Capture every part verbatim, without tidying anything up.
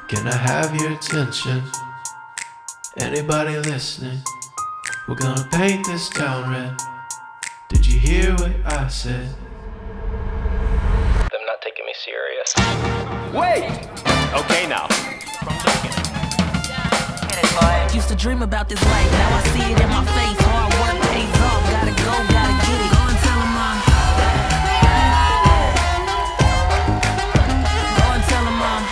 Can I have your attention? Anybody listening? We're gonna paint this town red. Did you hear what I said? Them not taking me serious. Wait! Okay now. Used to dream about this life, now I see it in my face. Hard work pays off, gotta go, gotta get it. Go and tell them I'm. Go and tell them I'm.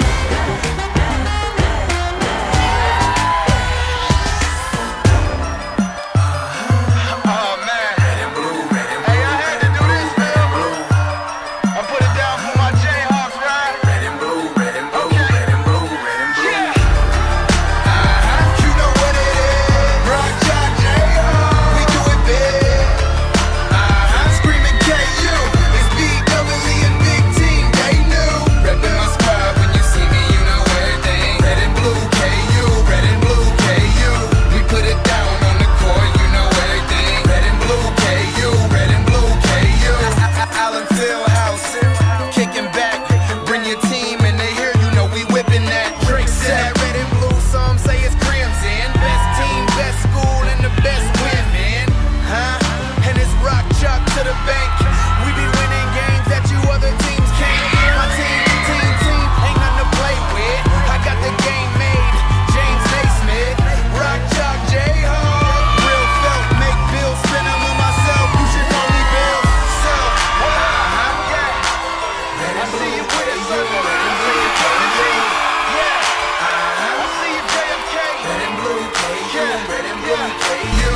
Oh man, red and blue, red and blue. Hey, I had to do this, man. I put it down for my Jayhawks, right? Red and blue, red and blue, okay. Red and blue, red and blue. Yeah. Uh-huh. You know what it is. Rock, jock, Jayhawks. We do it big. Uh-huh. Screaming K U. It's B double E and big team. They knew. Reppin' my squad when you see me, you know everything. Red and blue, K U. Red and blue, K U. We put it down on the court, you know everything. Red and blue, K U. Red and blue, K U. Allen Fieldhouse, kicking back. Bring your team and they hear you know we whipping that. Drake said red and blue, some say it's crimson. Best team, best school, and the best women. Huh? And it's rock chalk to the bank. We be winning games that you other teams can't. My team, team, team, ain't nothing to play with. I got the game made. James Naismith, rock chalk, Jayhawks. Real felt, make bills, spend them on myself. You should call me Bill. So, uh-huh, yeah. I see you with it, circle. I see you Kennedy. Yeah. Uh-huh. I see you J F K. Red and blue, K U. Red and blue, K U.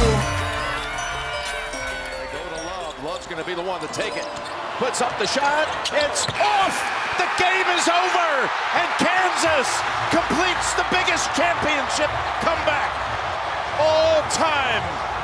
They go to Love. Love's going to be the one to take it. Puts up the shot. It's off. The game is over. And Kansas completes the biggest championship comeback all time.